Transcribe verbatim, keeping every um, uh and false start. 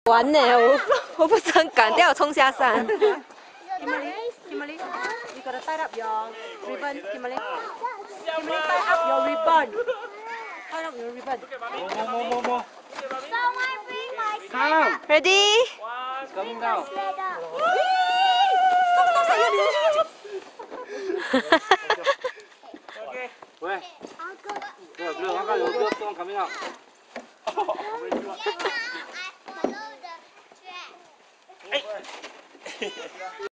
玩呢，我我不是很敢，等下我冲下山。 Kimberly, Kimberly, you gotta tie up your ribbon, Kimberly. Kimberly, tie up your ribbon. Tie up your ribbon. More, more, more, more. Someone bring my Come. Ready? It's coming down. Okay. Where? Uncle. Look, look, Uncle, your girlfriend coming out. I follow the track.